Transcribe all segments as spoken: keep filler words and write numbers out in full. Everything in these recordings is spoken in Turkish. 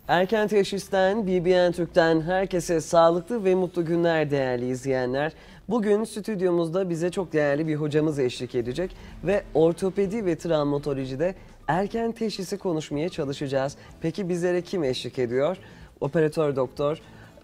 Erken Teşhis'ten, B B N Türk'ten herkese sağlıklı ve mutlu günler değerli izleyenler. Bugün stüdyomuzda bize çok değerli bir hocamız eşlik edecek ve ortopedi ve travmatolojide erken teşhisi konuşmaya çalışacağız. Peki bizlere kim eşlik ediyor? Operatör doktor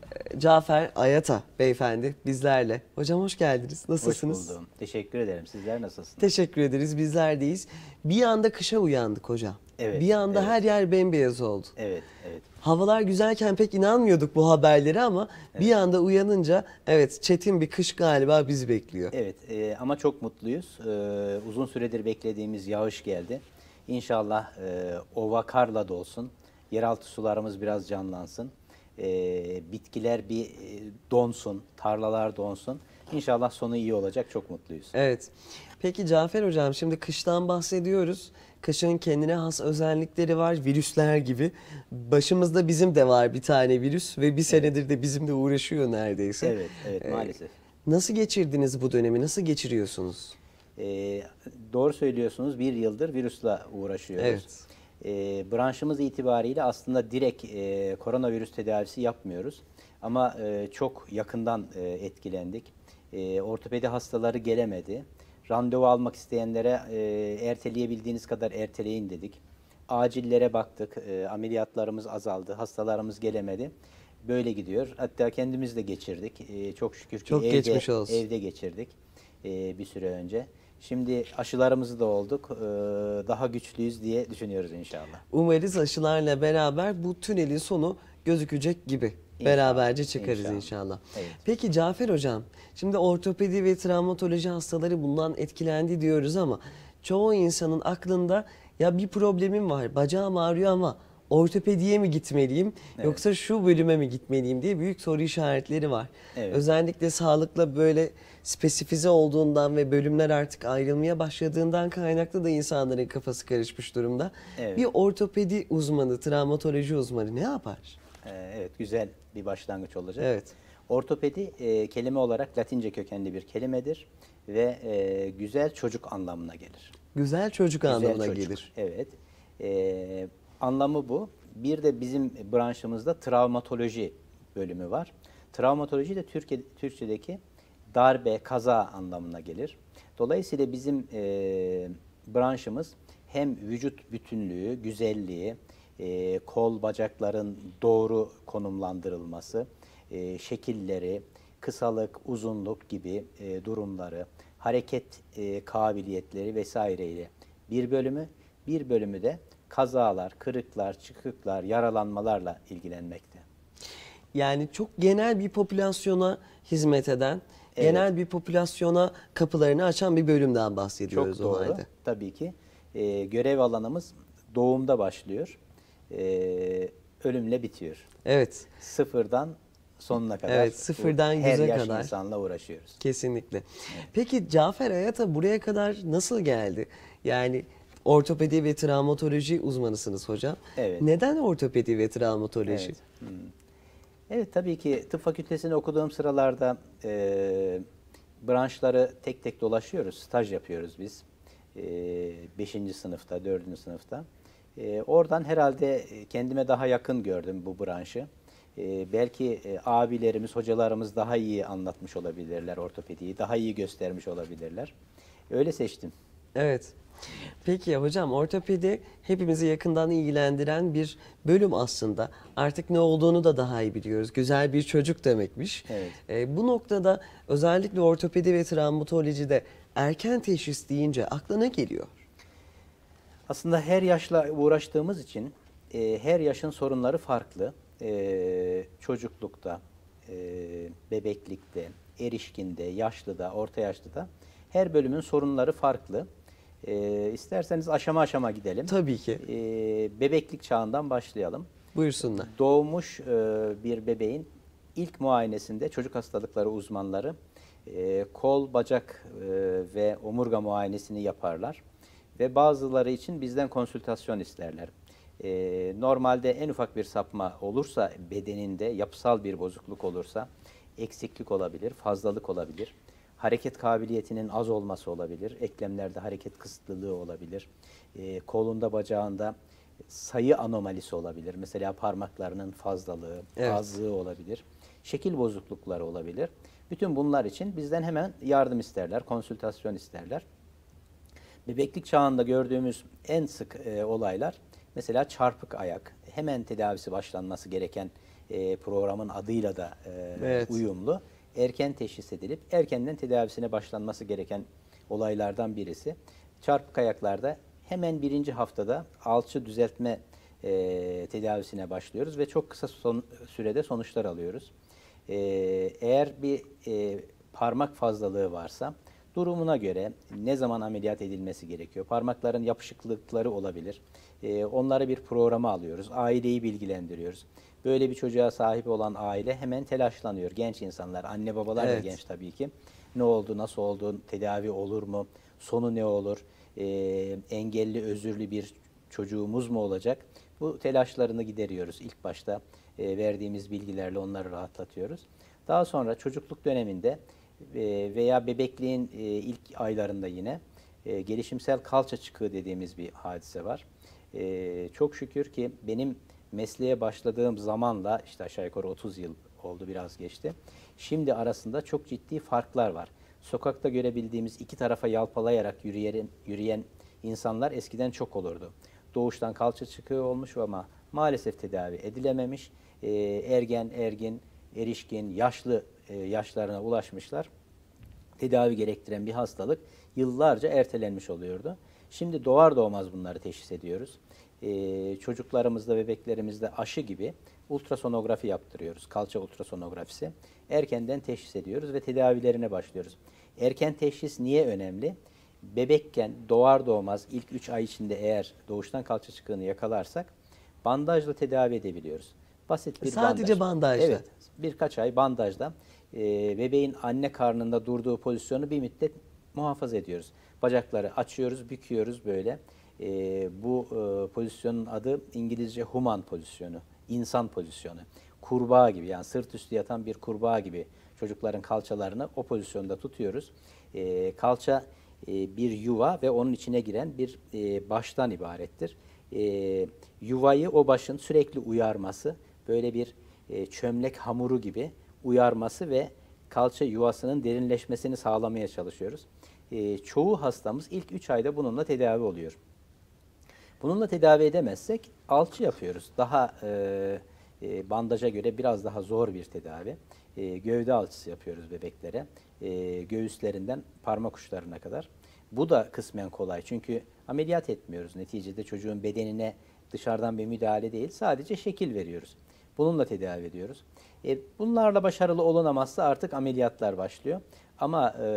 Cafer Ayata beyefendi bizlerle. Hocam hoş geldiniz. Nasılsınız? Hoş buldum. Teşekkür ederim. Sizler nasılsınız? Teşekkür ederiz. Bizler deyiz. Bir anda kışa uyandık hocam. Evet, Bir anda evet. her yer bembeyaz oldu. Evet, evet. Havalar güzelken pek inanmıyorduk bu haberlere ama evet. Bir anda uyanınca evet çetin bir kış galiba bizi bekliyor. Evet e, ama çok mutluyuz. E, uzun süredir beklediğimiz yağış geldi. İnşallah e, ova karla dolsun. Yeraltı sularımız biraz canlansın. E, bitkiler bir e, donsun, tarlalar donsun. İnşallah sonu iyi olacak. Çok mutluyuz. Evet. Peki Cafer hocam şimdi kıştan bahsediyoruz. Kışın kendine has özellikleri var, virüsler gibi. Başımızda bizim de var bir tane virüs ve bir senedir evet. de bizimle uğraşıyor neredeyse. Evet, evet ee, maalesef. Nasıl geçirdiniz bu dönemi, nasıl geçiriyorsunuz? Ee, doğru söylüyorsunuz, bir yıldır virüsle uğraşıyoruz. Evet. Ee, branşımız itibariyle aslında direkt e, koronavirüs tedavisi yapmıyoruz. Ama e, çok yakından e, etkilendik. E, ortopedi hastaları gelemedi. Randevu almak isteyenlere e, erteleyebildiğiniz kadar erteleyin dedik. Acillere baktık, e, ameliyatlarımız azaldı, hastalarımız gelemedi. Böyle gidiyor. Hatta kendimiz de geçirdik. E, çok şükür ki çok evde, geçmiş olsun. evde geçirdik e, bir süre önce. Şimdi aşılarımızı da olduk. E, daha güçlüyüz diye düşünüyoruz inşallah. Umarız aşılarla beraber bu tünelin sonu gözükecek gibi. İnşallah. Beraberce çıkarız inşallah. inşallah. Evet. Peki Cafer hocam, şimdi ortopedi ve travmatoloji hastaları bundan etkilendi diyoruz ama çoğu insanın aklında ya bir problemim var, bacağım ağrıyor ama ortopediye mi gitmeliyim evet. yoksa şu bölüme mi gitmeliyim diye büyük soru işaretleri var. Evet. Özellikle sağlıkla böyle spesifize olduğundan ve bölümler artık ayrılmaya başladığından kaynaklı da insanların kafası karışmış durumda. Evet. Bir ortopedi uzmanı, travmatoloji uzmanı ne yapar? Evet, güzel bir başlangıç olacak. Evet. Ortopedi e, kelime olarak Latince kökenli bir kelimedir ve e, güzel çocuk anlamına gelir. Güzel çocuk güzel anlamına çocuk. gelir. Evet. E, anlamı bu. Bir de bizim branşımızda travmatoloji bölümü var. Travmatoloji de Türkiye, Türkçedeki darbe, kaza anlamına gelir. Dolayısıyla bizim e, branşımız hem vücut bütünlüğü, güzelliği, e, kol, bacakların doğru konumlandırılması, e, şekilleri, kısalık, uzunluk gibi e, durumları, hareket e, kabiliyetleri vesaireyle bir bölümü, bir bölümü de kazalar, kırıklar, çıkıklar, yaralanmalarla ilgilenmekte. Yani çok genel bir popülasyona hizmet eden, evet. genel bir popülasyona kapılarını açan bir bölümden bahsediyoruz çok doğru, o halde. Tabii ki. E, görev alanımız doğumda başlıyor, e, ölümle bitiyor. Evet. Sıfırdan sonuna kadar. Evet, sıfırdan yüze kadar. Her yaş insanla uğraşıyoruz. Kesinlikle. Evet. Peki Cafer Ayata buraya kadar nasıl geldi? Yani ortopedi ve travmatoloji uzmanısınız hocam. Evet. Neden ortopedi ve travmatoloji? Evet, hmm. evet tabii ki tıp fakültesini okuduğum sıralarda e, branşları tek tek dolaşıyoruz. Staj yapıyoruz biz. E, beşinci sınıfta, dördüncü sınıfta. E, oradan herhalde kendime daha yakın gördüm bu branşı. Ee, belki e, abilerimiz, hocalarımız daha iyi anlatmış olabilirler ortopediyi, daha iyi göstermiş olabilirler. Öyle seçtim. Evet. Peki hocam ortopedi hepimizi yakından ilgilendiren bir bölüm aslında. Artık ne olduğunu da daha iyi biliyoruz. Güzel bir çocuk demekmiş. Evet. Ee, bu noktada özellikle ortopedi ve travmatolojide erken teşhis deyince aklına geliyor? Aslında her yaşla uğraştığımız için e, her yaşın sorunları farklı. Ee, çocuklukta, e, bebeklikte, erişkinde, yaşlıda, orta yaşlıda her bölümün sorunları farklı. Ee, isterseniz aşama aşama gidelim. Tabii ki. Ee, bebeklik çağından başlayalım. Buyursunlar. Doğmuş e, bir bebeğin ilk muayenesinde çocuk hastalıkları uzmanları e, kol, bacak e, ve omurga muayenesini yaparlar. Ve bazıları için bizden konsültasyon isterler. Ee, normalde en ufak bir sapma olursa bedeninde yapısal bir bozukluk olursa eksiklik olabilir, fazlalık olabilir. Hareket kabiliyetinin az olması olabilir. Eklemlerde hareket kısıtlılığı olabilir. Ee, kolunda, bacağında sayı anomalisi olabilir. Mesela parmaklarının fazlalığı, Evet. azlığı olabilir. Şekil bozuklukları olabilir. Bütün bunlar için bizden hemen yardım isterler, konsültasyon isterler. Bebeklik çağında gördüğümüz en sık e, olaylar mesela çarpık ayak. Hemen tedavisi başlanması gereken e, programın adıyla da e, Evet. uyumlu. Erken teşhis edilip erkenden tedavisine başlanması gereken olaylardan birisi. Çarpık ayaklarda hemen birinci haftada alçı düzeltme e, tedavisine başlıyoruz ve çok kısa son, sürede sonuçlar alıyoruz. E, eğer bir e, parmak fazlalığı varsa durumuna göre ne zaman ameliyat edilmesi gerekiyor? Parmakların yapışıklıkları olabilir. Ee, onları bir programa alıyoruz. Aileyi bilgilendiriyoruz. Böyle bir çocuğa sahip olan aile hemen telaşlanıyor. Genç insanlar, anne babalar Evet. da genç tabii ki. Ne oldu, nasıl oldu, tedavi olur mu, sonu ne olur, ee, engelli, özürlü bir çocuğumuz mu olacak? Bu telaşlarını gideriyoruz. İlk başta e, verdiğimiz bilgilerle onları rahatlatıyoruz. Daha sonra çocukluk döneminde veya bebekliğin ilk aylarında yine gelişimsel kalça çıkığı dediğimiz bir hadise var. Çok şükür ki benim mesleğe başladığım zamanla işte aşağı yukarı otuz yıl oldu, biraz geçti. Şimdi arasında çok ciddi farklar var. Sokakta görebildiğimiz iki tarafa yalpalayarak yürüyen, yürüyen insanlar eskiden çok olurdu. Doğuştan kalça çıkığı olmuş ama maalesef tedavi edilememiş. Ergen, ergin, erişkin, yaşlı yaşlarına ulaşmışlar. Tedavi gerektiren bir hastalık yıllarca ertelenmiş oluyordu. Şimdi doğar doğmaz bunları teşhis ediyoruz. Ee, çocuklarımızda, bebeklerimizde aşı gibi ultrasonografi yaptırıyoruz. Kalça ultrasonografisi. Erkenden teşhis ediyoruz ve tedavilerine başlıyoruz. Erken teşhis niye önemli? Bebekken doğar doğmaz ilk üç ay içinde eğer doğuştan kalça çıkığını yakalarsak bandajla tedavi edebiliyoruz. Basit bir Sadece bandaj. bandajla. Evet, birkaç ay bandajla e, bebeğin anne karnında durduğu pozisyonu bir müddet muhafaza ediyoruz. Bacakları açıyoruz, büküyoruz böyle. E, bu e, pozisyonun adı İngilizce human pozisyonu, insan pozisyonu. Kurbağa gibi, yani sırt üstü yatan bir kurbağa gibi çocukların kalçalarını o pozisyonda tutuyoruz. E, kalça e, bir yuva ve onun içine giren bir e, baştan ibarettir. E, yuvayı o başın sürekli uyarması, böyle bir e, çömlek hamuru gibi uyarması ve kalça yuvasının derinleşmesini sağlamaya çalışıyoruz. E, çoğu hastamız ilk üç ayda bununla tedavi oluyor. Bununla tedavi edemezsek alçı yapıyoruz. Daha e, e, bandaja göre biraz daha zor bir tedavi. E, gövde alçısı yapıyoruz bebeklere. E, göğüslerinden parmak uçlarına kadar. Bu da kısmen kolay çünkü ameliyat etmiyoruz. Neticede çocuğun bedenine dışarıdan bir müdahale değil, sadece şekil veriyoruz. Bununla tedavi ediyoruz. E, bunlarla başarılı olunamazsa artık ameliyatlar başlıyor. Ama e,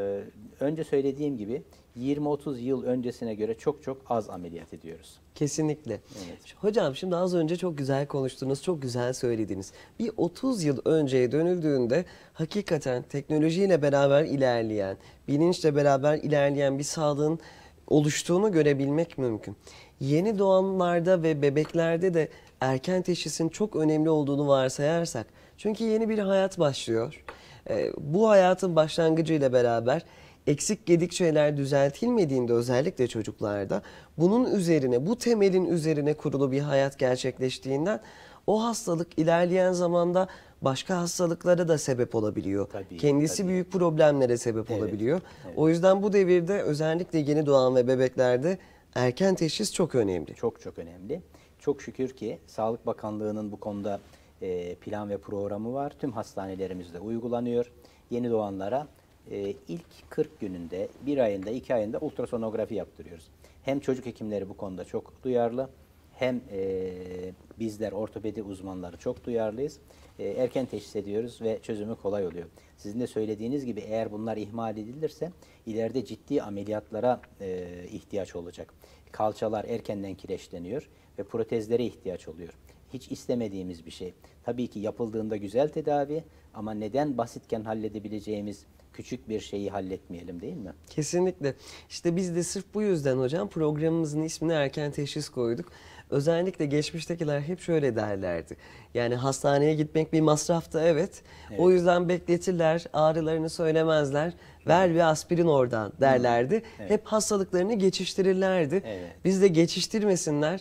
önce söylediğim gibi yirmi otuz yıl öncesine göre çok çok az ameliyat ediyoruz. Kesinlikle. Evet. Hocam şimdi az önce çok güzel konuştunuz, çok güzel söylediniz. Bir otuz yıl önceye dönüldüğünde hakikaten teknolojiyle beraber ilerleyen, bilinçle beraber ilerleyen bir sağlığın oluştuğunu görebilmek mümkün. Yeni doğanlarda ve bebeklerde de erken teşhisin çok önemli olduğunu varsayarsak, çünkü yeni bir hayat başlıyor. Ee, bu hayatın başlangıcıyla beraber eksik gedik şeyler düzeltilmediğinde özellikle çocuklarda bunun üzerine, bu temelin üzerine kurulu bir hayat gerçekleştiğinden o hastalık ilerleyen zamanda başka hastalıklara da sebep olabiliyor. Tabii, Kendisi tabii. büyük problemlere sebep Evet, olabiliyor. evet. O yüzden bu devirde özellikle yeni doğan ve bebeklerde erken teşhis çok önemli. Çok çok önemli. Çok şükür ki Sağlık Bakanlığı'nın bu konuda e, plan ve programı var. Tüm hastanelerimizde uygulanıyor. Yeni doğanlara e, ilk kırk gününde, bir ayında, iki ayında ultrasonografi yaptırıyoruz. Hem çocuk hekimleri bu konuda çok duyarlı, hem e, bizler ortopedi uzmanları çok duyarlıyız. E, erken teşhis ediyoruz ve çözümü kolay oluyor. Sizin de söylediğiniz gibi eğer bunlar ihmal edilirse ileride ciddi ameliyatlara e, ihtiyaç olacak. Kalçalar erkenden kireçleniyor ve protezlere ihtiyaç oluyor. Hiç istemediğimiz bir şey. Tabii ki yapıldığında güzel tedavi ama neden basitken halledebileceğimiz küçük bir şeyi halletmeyelim, değil mi? Kesinlikle. İşte biz de sırf bu yüzden hocam programımızın ismini erken teşhis koyduk. Özellikle geçmiştekiler hep şöyle derlerdi. Yani hastaneye gitmek bir masraftı, evet. Evet. O yüzden bekletirler, ağrılarını söylemezler. Ver bir aspirin oradan derlerdi. Evet. Hep hastalıklarını geçiştirirlerdi. Evet. Biz de geçiştirmesinler.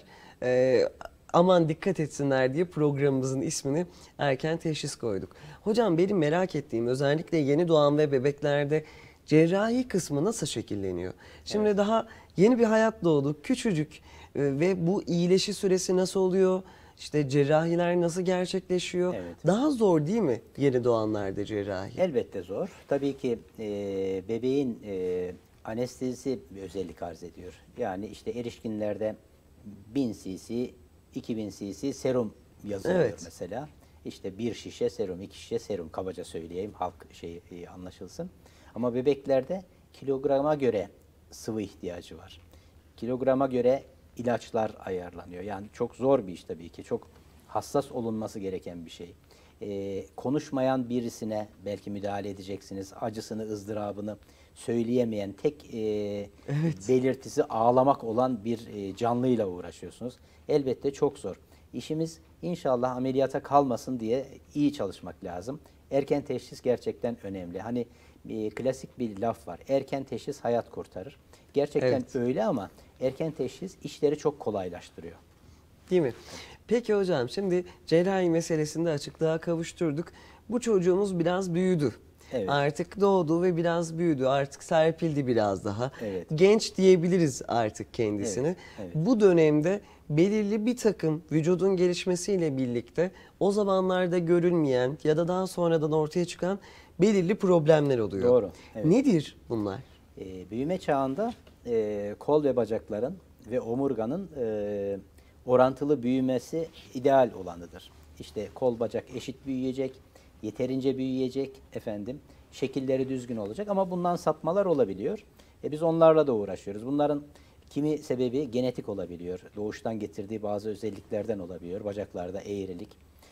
e, aman dikkat etsinler diye programımızın ismini erken teşhis koyduk. Hocam benim merak ettiğim özellikle yeni doğan ve bebeklerde cerrahi kısmı nasıl şekilleniyor? Şimdi evet. daha yeni bir hayat doğdu, küçücük e, ve bu iyileşi süresi nasıl oluyor? İşte cerrahiler nasıl gerçekleşiyor? Evet. Daha zor değil mi yeni doğanlarda cerrahi? Elbette zor. Tabii ki e, bebeğin e, anestezisi bir özellik arz ediyor. Yani işte erişkinlerde bin cc, iki bin cc serum yazılıyor evet. mesela. İşte bir şişe serum, iki şişe serum kabaca söyleyeyim halk şey e, anlaşılsın. Ama bebeklerde kilograma göre sıvı ihtiyacı var. Kilograma göre ilaçlar ayarlanıyor. Yani çok zor bir iş tabii ki. Çok hassas olunması gereken bir şey. Ee, konuşmayan birisine belki müdahale edeceksiniz. Acısını, ızdırabını söyleyemeyen tek e, evet. belirtisi ağlamak olan bir e, canlıyla uğraşıyorsunuz. Elbette çok zor. İşimiz inşallah ameliyata kalmasın diye iyi çalışmak lazım. Erken teşhis gerçekten önemli. Hani e, klasik bir laf var. Erken teşhis hayat kurtarır. Gerçekten evet. öyle ama erken teşhis işleri çok kolaylaştırıyor. Değil mi? Peki hocam şimdi cerrahi meselesinde açıklığa kavuşturduk. Bu çocuğumuz biraz büyüdü. Evet. Artık doğdu ve biraz büyüdü. Artık serpildi biraz daha. Evet. Genç diyebiliriz artık kendisini. Evet. Evet. Bu dönemde belirli bir takım vücudun gelişmesiyle birlikte o zamanlarda görülmeyen ya da daha sonradan ortaya çıkan belirli problemler oluyor. Doğru. Evet. Nedir bunlar? Ee, büyüme çağında e, kol ve bacakların ve omurganın e, orantılı büyümesi ideal olanıdır. İşte kol bacak eşit büyüyecek, yeterince büyüyecek, efendim şekilleri düzgün olacak ama bundan sapmalar olabiliyor. E biz onlarla da uğraşıyoruz. Bunların kimi sebebi genetik olabiliyor. Doğuştan getirdiği bazı özelliklerden olabiliyor. Bacaklarda eğrilik.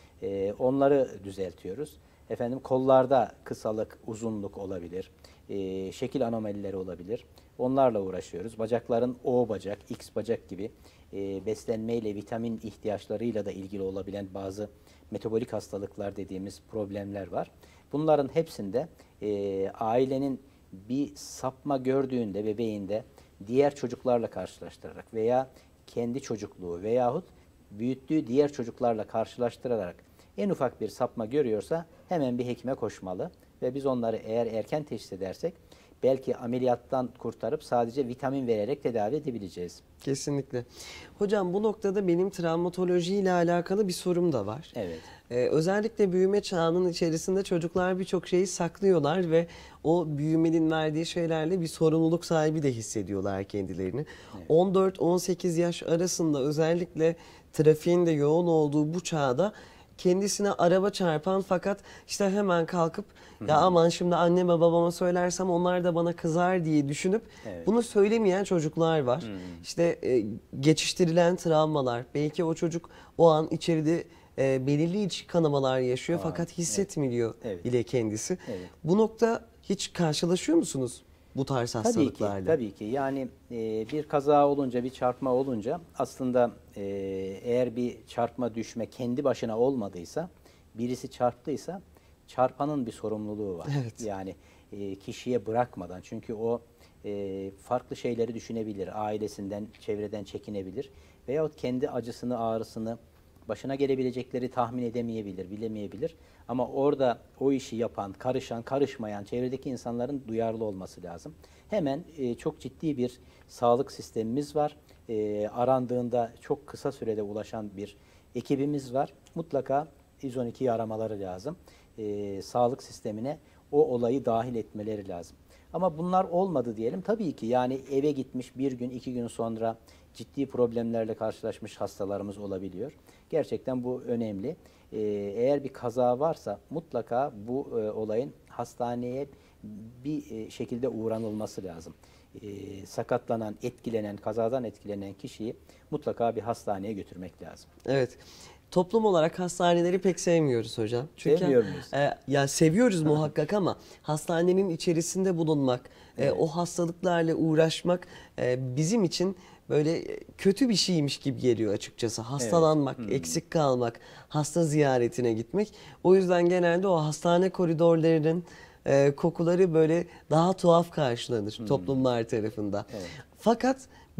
E, onları düzeltiyoruz. Efendim kollarda kısalık, uzunluk olabilir. E, şekil anomalileri olabilir. Onlarla uğraşıyoruz. Bacakların O bacak, X bacak gibi e, beslenmeyle, vitamin ihtiyaçlarıyla da ilgili olabilen bazı metabolik hastalıklar dediğimiz problemler var. Bunların hepsinde e, ailenin bir sapma gördüğünde bebeğinde diğer çocuklarla karşılaştırarak veya kendi çocukluğu veyahut büyüttüğü diğer çocuklarla karşılaştırarak en ufak bir sapma görüyorsa hemen bir hekime koşmalı ve biz onları eğer erken teşhis edersek belki ameliyattan kurtarıp sadece vitamin vererek tedavi edebileceğiz. Kesinlikle. Hocam bu noktada benim travmatoloji ile alakalı bir sorum da var. Evet. Ee, özellikle büyüme çağının içerisinde çocuklar birçok şeyi saklıyorlar ve o büyümenin verdiği şeylerle bir sorumluluk sahibi de hissediyorlar kendilerini. Evet. on dört on sekiz yaş arasında özellikle trafiğin de yoğun olduğu bu çağda kendisine araba çarpan fakat işte hemen kalkıp Hı -hı. ya aman şimdi anneme babama söylersem onlar da bana kızar diye düşünüp evet. bunu söylemeyen çocuklar var. Hı -hı. İşte e, geçiştirilen travmalar, belki o çocuk o an içeride e, belirli iç kanamalar yaşıyor Aa, fakat hissetmiyor evet. bile kendisi. Evet. Bu nokta hiç karşılaşıyor musunuz? Bu tarz hastalıklarla. Tabii ki, tabii ki. Yani e, bir kaza olunca, bir çarpma olunca aslında e, eğer bir çarpma düşme kendi başına olmadıysa, birisi çarptıysa çarpanın bir sorumluluğu var. Evet. Yani e, kişiye bırakmadan, çünkü o e, farklı şeyleri düşünebilir, ailesinden, çevreden çekinebilir veyahut kendi acısını, ağrısını, başına gelebilecekleri tahmin edemeyebilir, bilemeyebilir. Ama orada o işi yapan, karışan, karışmayan çevredeki insanların duyarlı olması lazım. Hemen e, çok ciddi bir sağlık sistemimiz var. E, arandığında çok kısa sürede ulaşan bir ekibimiz var. Mutlaka yüz on ikiyi aramaları lazım. E, sağlık sistemine o olayı dahil etmeleri lazım. Ama bunlar olmadı diyelim. Tabii ki yani eve gitmiş bir gün, iki gün sonra ciddi problemlerle karşılaşmış hastalarımız olabiliyor. Gerçekten bu önemli. Ee, eğer bir kaza varsa mutlaka bu e, olayın hastaneye bir e, şekilde uğranılması lazım. Ee, sakatlanan, etkilenen, kazadan etkilenen kişiyi mutlaka bir hastaneye götürmek lazım. Evet. Toplum olarak hastaneleri pek sevmiyoruz hocam. Çünkü, Sevmiyor muyuz? E, ya seviyoruz muhakkak ama hastanenin içerisinde bulunmak, evet. e, o hastalıklarla uğraşmak e, bizim için böyle kötü bir şeymiş gibi geliyor açıkçası. Hastalanmak, evet. hmm. eksik kalmak, hasta ziyaretine gitmek. O yüzden genelde o hastane koridorlarının e, kokuları böyle daha tuhaf karşılanır hmm. toplumlar tarafından. Evet. Fakat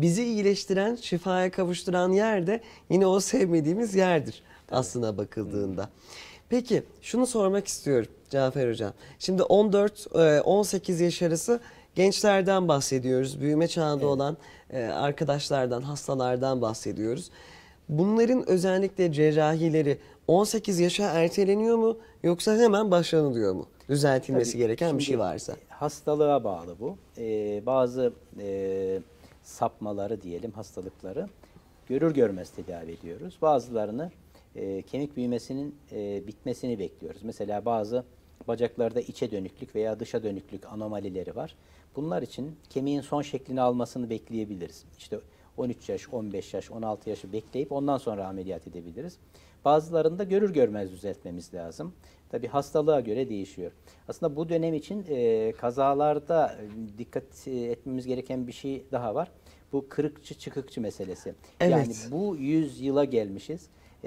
bizi iyileştiren, şifaya kavuşturan yer de yine o sevmediğimiz yerdir aslına bakıldığında. Peki şunu sormak istiyorum Cafer Hocam. Şimdi on dört on sekiz yaş arası gençlerden bahsediyoruz. Büyüme çağında Evet. olan e, arkadaşlardan, hastalardan bahsediyoruz. Bunların özellikle cerrahileri on sekiz yaşa erteleniyor mu yoksa hemen başlanılıyor mu? Düzeltilmesi Tabii, gereken bir şimdi şey varsa. hastalığa bağlı bu. Ee, bazı e, sapmaları diyelim, hastalıkları görür görmez tedavi ediyoruz. Bazılarını e, kemik büyümesinin e, bitmesini bekliyoruz. Mesela bazı bacaklarda içe dönüklük veya dışa dönüklük anomalileri var. Bunlar için kemiğin son şeklini almasını bekleyebiliriz. İşte on üç yaş, on beş yaş, on altı yaşı bekleyip ondan sonra ameliyat edebiliriz. Bazılarında görür görmez düzeltmemiz lazım. Tabii hastalığa göre değişiyor. Aslında bu dönem için e, kazalarda e, dikkat etmemiz gereken bir şey daha var. Bu kırıkçı çıkıkçı meselesi. Evet. Yani bu yüz yıla gelmişiz.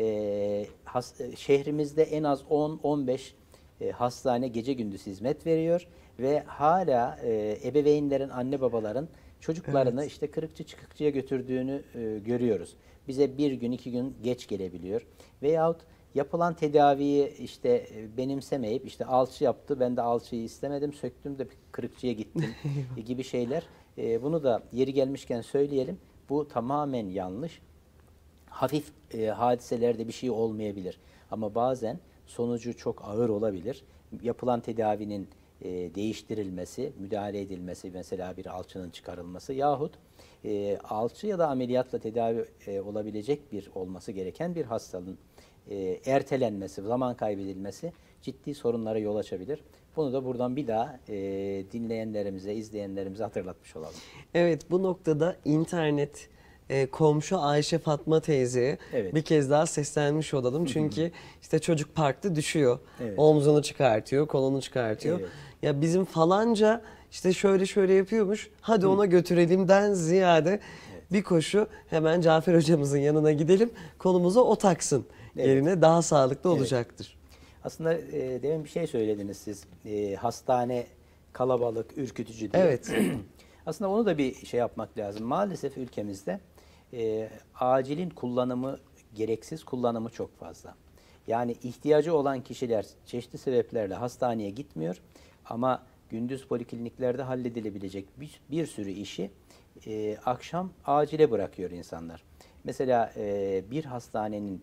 E, has, şehrimizde en az on on beş e, hastane gece gündüz hizmet veriyor ve hala e, ebeveynlerin, anne babaların çocuklarını Evet. işte kırıkçı çıkıkçıya götürdüğünü e, görüyoruz. Bize bir gün iki gün geç gelebiliyor. Veyahut yapılan tedaviyi işte e, benimsemeyip işte alçı yaptı, ben de alçıyı istemedim, söktüm de kırıkçıya gittim gibi şeyler. E, bunu da yeri gelmişken söyleyelim. Bu tamamen yanlış. Hafif e, hadiselerde bir şey olmayabilir. Ama bazen sonucu çok ağır olabilir. Yapılan tedavinin e, değiştirilmesi, müdahale edilmesi, mesela bir alçının çıkarılması yahut e, alçı ya da ameliyatla tedavi e, olabilecek bir olması gereken bir hastalığın e, ertelenmesi, zaman kaybedilmesi ciddi sorunlara yol açabilir. Bunu da buradan bir daha e, dinleyenlerimize, izleyenlerimize hatırlatmış olalım. Evet, bu noktada internet e, komşu Ayşe Fatma teyzeye Evet. bir kez daha seslenmiş olalım. Çünkü işte çocuk parkta düşüyor. Evet. Omzunu çıkartıyor, kolunu çıkartıyor. Evet. Ya bizim falanca işte şöyle şöyle yapıyormuş. Hadi ona götürelimden ziyade bir koşu hemen Cafer hocamızın yanına gidelim. Kolumuza o taksın. Evet. Yerine daha sağlıklı Evet. olacaktır. Aslında e, demin bir şey söylediniz siz. E, hastane kalabalık, ürkütücü diye. Evet. Aslında onu da bir şey yapmak lazım. Maalesef ülkemizde e, acilin kullanımı gereksiz, kullanımı çok fazla. Yani ihtiyacı olan kişiler çeşitli sebeplerle hastaneye gitmiyor ama gündüz polikliniklerde halledilebilecek bir, bir sürü işi e, akşam acile bırakıyor insanlar. Mesela e, bir hastanenin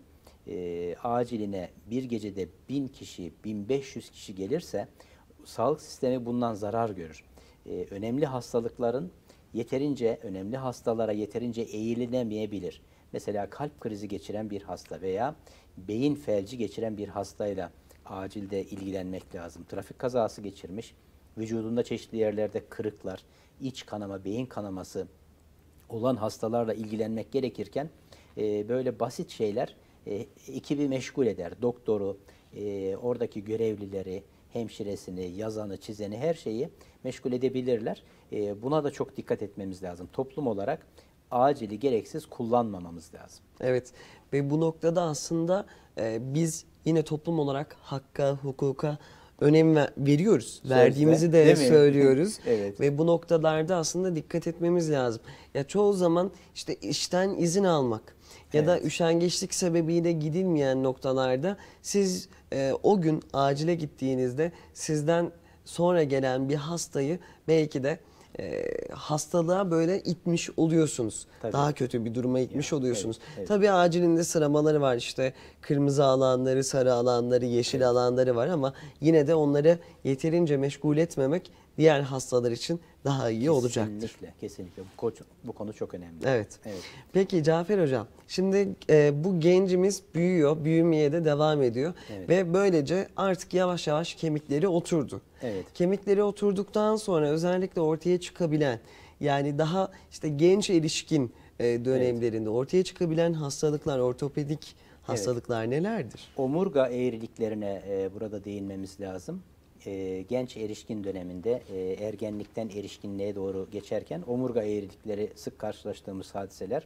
e, aciline bir gecede bin kişi, bin beş yüz kişi gelirse sağlık sistemi bundan zarar görür. E, önemli hastalıkların yeterince, önemli hastalara yeterince eğilinemeyebilir. Mesela kalp krizi geçiren bir hasta veya beyin felci geçiren bir hastayla acilde ilgilenmek lazım. Trafik kazası geçirmiş, vücudunda çeşitli yerlerde kırıklar, iç kanama, beyin kanaması olan hastalarla ilgilenmek gerekirken e, böyle basit şeyler e, ekibi meşgul eder. Doktoru, e, oradaki görevlileri, hemşiresini, yazanı, çizeni her şeyi meşgul edebilirler. E, buna da çok dikkat etmemiz lazım. Toplum olarak acili gereksiz kullanmamamız lazım. Evet ve bu noktada aslında e, biz yine toplum olarak hakka, hukuka önem ver- veriyoruz. Sözde, Verdiğimizi değil de mi? söylüyoruz. Evet. Ve bu noktalarda aslında dikkat etmemiz lazım. Ya çoğu zaman işte işten izin almak ya da Evet. üşengeçlik sebebiyle gidilmeyen noktalarda siz e, o gün acile gittiğinizde sizden sonra gelen bir hastayı belki de e, hastalığa böyle itmiş oluyorsunuz. Tabii. Daha kötü bir duruma itmiş Ya, oluyorsunuz. evet, evet. Tabii acilinde sıramaları var, işte kırmızı alanları, sarı alanları, yeşil alanları var ama yine de onları yeterince meşgul etmemek diğer hastalar için daha iyi olacaktır. Kesinlikle, kesinlikle. Bu, ko- bu konu çok önemli. Evet. Evet. Peki Cafer Hocam, şimdi e, bu gencimiz büyüyor, büyümeye de devam ediyor Evet. ve böylece artık yavaş yavaş kemikleri oturdu. Evet. Kemikleri oturduktan sonra özellikle ortaya çıkabilen, yani daha işte genç erişkin e, dönemlerinde ortaya çıkabilen hastalıklar, ortopedik hastalıklar nelerdir? Omurga eğriliklerine e, burada değinmemiz lazım. E, genç erişkin döneminde e, ergenlikten erişkinliğe doğru geçerken omurga eğrilikleri sık karşılaştığımız hadiseler.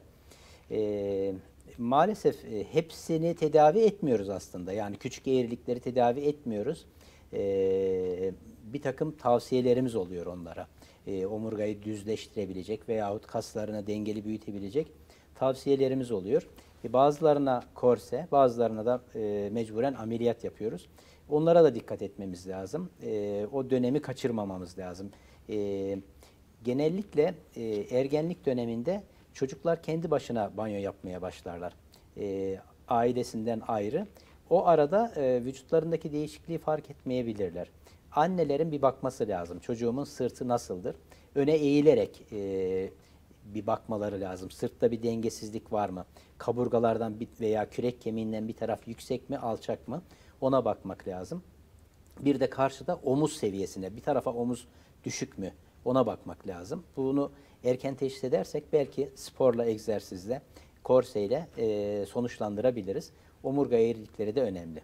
E, maalesef e, hepsini tedavi etmiyoruz aslında. Yani küçük eğrilikleri tedavi etmiyoruz. E, bir takım tavsiyelerimiz oluyor onlara. e, omurgayı düzleştirebilecek veyahut kaslarını dengeli büyütebilecek tavsiyelerimiz oluyor. E, bazılarına korse, bazılarına da e, mecburen ameliyat yapıyoruz. Onlara da dikkat etmemiz lazım. E, o dönemi kaçırmamamız lazım. E, genellikle e, ergenlik döneminde çocuklar kendi başına banyo yapmaya başlarlar. E, ailesinden ayrı. O arada e, vücutlarındaki değişikliği fark etmeyebilirler. Annelerin bir bakması lazım. Çocuğumun sırtı nasıldır? Öne eğilerek e, bir bakmaları lazım. Sırtta bir dengesizlik var mı? Kaburgalardan bir veya kürek kemiğinden bir taraf yüksek mi, alçak mı? Ona bakmak lazım. Bir de karşıda omuz seviyesine, bir tarafa omuz düşük mü? Ona bakmak lazım. Bunu erken teşhis edersek belki sporla, egzersizle, korseyle e, sonuçlandırabiliriz. Omurga eğrilikleri de önemli.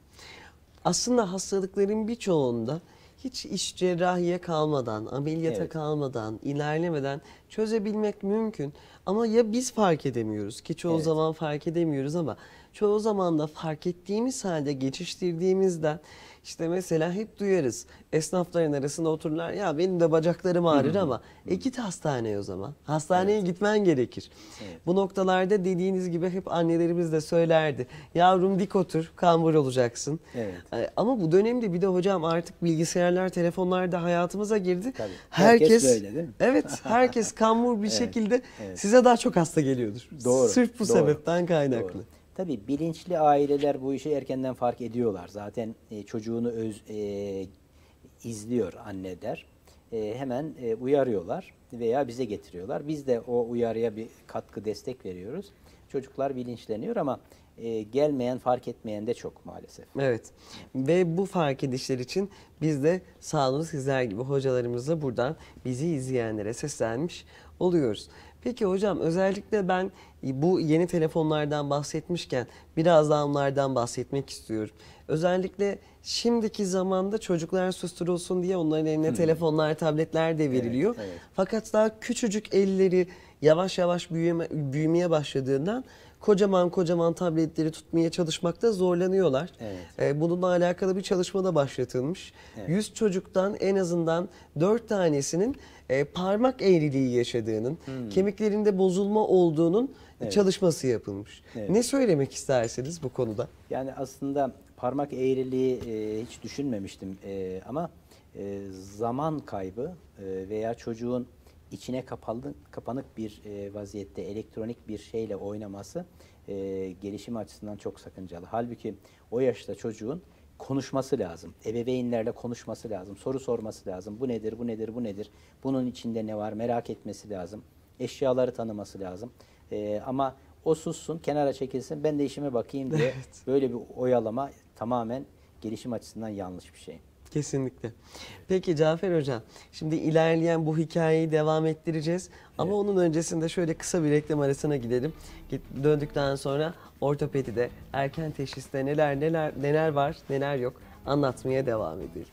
Aslında hastalıkların birçoğunda hiç iç cerrahiye kalmadan, ameliyata Evet. kalmadan, ilerlemeden çözebilmek mümkün. Ama ya biz fark edemiyoruz ki çoğu Evet. zaman fark edemiyoruz ama çoğu zaman da fark ettiğimiz halde geçiştirdiğimizden işte mesela hep duyarız. Esnafların arasında otururlar. Ya benim de bacaklarım ağrır ama e git hastaneye o zaman. Hastaneye Evet. gitmen gerekir. Evet. Bu noktalarda dediğiniz gibi hep annelerimiz de söylerdi. Yavrum dik otur, kambur olacaksın. Evet. Ee, Ama bu dönemde bir de hocam artık bilgisayarlar, telefonlar da hayatımıza girdi. Tabii. Herkes böyle değil mi? Evet, herkes kambur bir Evet, şekilde evet. size daha çok hasta geliyordur. Doğru. Sırf bu doğru, sebepten kaynaklı. doğru. Tabii bilinçli aileler bu işi erkenden fark ediyorlar. Zaten e, çocuğunu öz, e, izliyor anne der. E, hemen e, uyarıyorlar veya bize getiriyorlar. Biz de o uyarıya bir katkı, destek veriyoruz. Çocuklar bilinçleniyor ama e, gelmeyen, fark etmeyen de çok maalesef. Evet. Ve bu fark edişler için biz de sağ olun sizler gibi hocalarımızla buradan bizi izleyenlere seslenmiş oluyoruz. Peki hocam özellikle ben bu yeni telefonlardan bahsetmişken biraz daha onlardan bahsetmek istiyorum. Özellikle şimdiki zamanda çocuklar susturulsun diye onların eline telefonlar, tabletler de veriliyor. Evet, evet. Fakat daha küçücük elleri yavaş yavaş büyüme, büyümeye başladığından kocaman kocaman tabletleri tutmaya çalışmakta zorlanıyorlar. Evet. Ee, bununla alakalı bir çalışma da başlatılmış. Evet. yüz çocuktan en azından dört tanesinin e, parmak eğriliği yaşadığının, kemiklerinde bozulma olduğunun Evet. çalışması yapılmış. Evet. Ne söylemek istersiniz bu konuda? Yani aslında parmak eğriliği e, hiç düşünmemiştim e, ama e, zaman kaybı e, veya çocuğun içine kapalı, kapanık bir e, vaziyette elektronik bir şeyle oynaması e, gelişim açısından çok sakıncalı. Halbuki o yaşta çocuğun konuşması lazım. Ebeveynlerle konuşması lazım. Soru sorması lazım. Bu nedir, bu nedir, bu nedir? Bunun içinde ne var merak etmesi lazım. Eşyaları tanıması lazım. E, ama o sussun, kenara çekilsin, ben de işime bakayım diye Evet. böyle bir oyalama tamamen gelişim açısından yanlış bir şey. Kesinlikle. Peki Cafer Hocam, şimdi ilerleyen bu hikayeyi devam ettireceğiz. Ama Evet. onun öncesinde şöyle kısa bir reklam arasına gidelim. Git- Döndükten sonra ortopedide, erken teşhiste neler neler neler var, neler yok anlatmaya devam edelim.